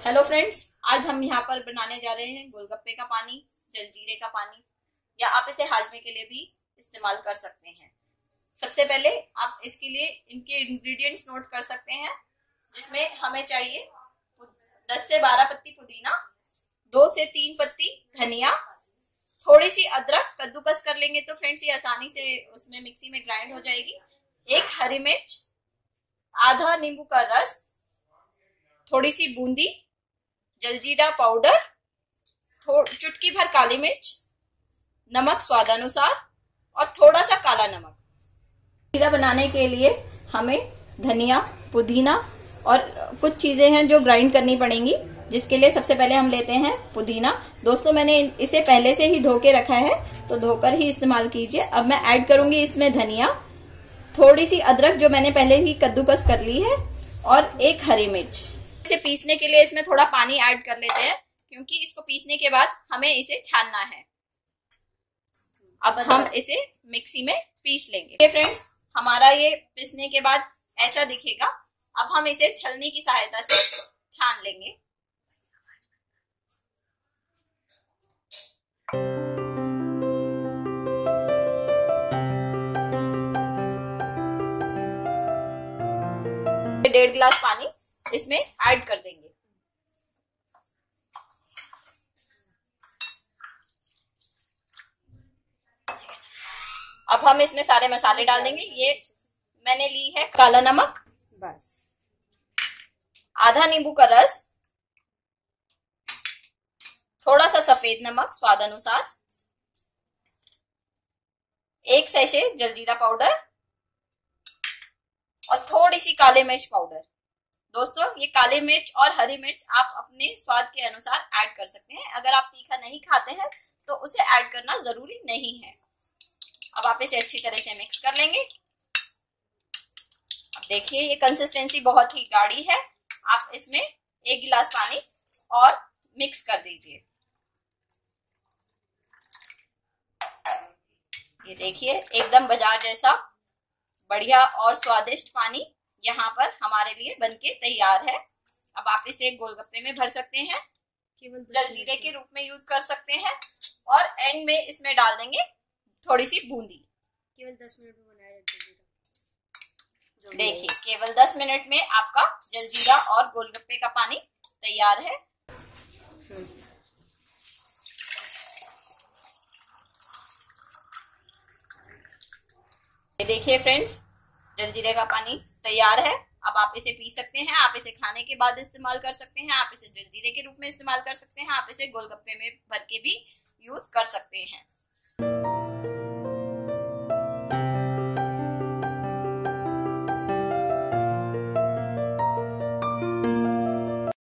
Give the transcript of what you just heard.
Hello friends, आज हम यहाँ पर बनाने जा रहे हैं गोलगप्पे का पानी, जलजीरे का पानी, या आप इसे हाजमे के लिए भी इस्तेमाल कर सकते हैं। सबसे पहले आप इसके लिए इनके इंग्रेडिएंट्स नोट कर सकते हैं, जिसमें हमें चाहिए 10 से 12 पत्ती पुदीना, 2 से 3 पत्ती धनिया, थोड़ी सी अदरक कद्दूकस कर लेंगे तो फ्रेंड्स ये आसानी से उसमें मिक्सी में ग्राइंड हो जाएगी। 1 हरी मिर्च, आधा नींबू का रस, थोड़ी सी बूंदी, जलजीरा पाउडर, चुटकी भर काली मिर्च, नमक स्वादानुसार और थोड़ा सा काला नमक। जलजीरा बनाने के लिए हमें धनिया, पुदीना और कुछ चीजें हैं जो ग्राइंड करनी पड़ेंगी, जिसके लिए सबसे पहले हम लेते हैं पुदीना। दोस्तों, मैंने इसे पहले से ही धो के रखा है, तो धोकर ही इस्तेमाल कीजिए। अब मैं ऐड करूंगी इसमें धनिया, थोड़ी सी अदरक जो मैंने पहले ही कद्दूकस कर ली है, और 1 हरी मिर्च। इसे पीसने के लिए इसमें थोड़ा पानी ऐड कर लेते हैं, क्योंकि इसको पीसने के बाद हमें इसे छानना है। अब हम इसे मिक्सी में पीस लेंगे। फ्रेंड्स, हमारा ये पीसने के बाद ऐसा दिखेगा। अब हम इसे छलनी की सहायता से छान लेंगे। डेढ़ गिलास पानी इसमें ऐड कर देंगे। अब हम इसमें सारे मसाले डाल देंगे। ये मैंने ली है काला नमक, बस आधा नींबू का रस, थोड़ा सा सफेद नमक स्वाद अनुसार, 1 सैशे जलजीरा पाउडर और थोड़ी सी काली मिर्च पाउडर। दोस्तों, ये काली मिर्च और हरी मिर्च आप अपने स्वाद के अनुसार ऐड कर सकते हैं। अगर आप तीखा नहीं खाते हैं तो उसे ऐड करना जरूरी नहीं है। अब आप इसे अच्छी तरह से मिक्स कर लेंगे। अब देखिए, ये कंसिस्टेंसी बहुत ही गाढ़ी है। आप इसमें 1 गिलास पानी और मिक्स कर दीजिए। ये देखिए, एकदम बाजार जैसा बढ़िया और स्वादिष्ट पानी यहाँ पर हमारे लिए बनके तैयार है। अब आप इसे गोलगप्पे में भर सकते हैं, जलजीरे के रूप में यूज कर सकते हैं, और एंड में इसमें डाल देंगे थोड़ी सी बूंदी। केवल 10 मिनट में बनाया जलजीरा। देखिए, केवल 10 मिनट में आपका जलजीरा और गोलगप्पे का पानी तैयार है। देखिए फ्रेंड्स, जलजीरे का पानी तैयार है। अब आप इसे पी सकते हैं। आप इसे खाने के बाद इस्तेमाल कर सकते हैं। आप इसे जलजीरे के रूप में इस्तेमाल कर सकते हैं। आप इसे गोलगप्पे में भर के भी यूज कर सकते हैं।